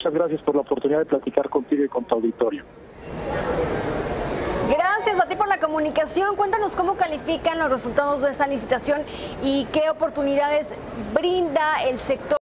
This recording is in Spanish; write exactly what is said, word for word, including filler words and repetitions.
Muchas gracias por la oportunidad de platicar contigo y con tu auditorio. Gracias a ti por la comunicación. Cuéntanos cómo califican los resultados de esta licitación y qué oportunidades brinda el sector.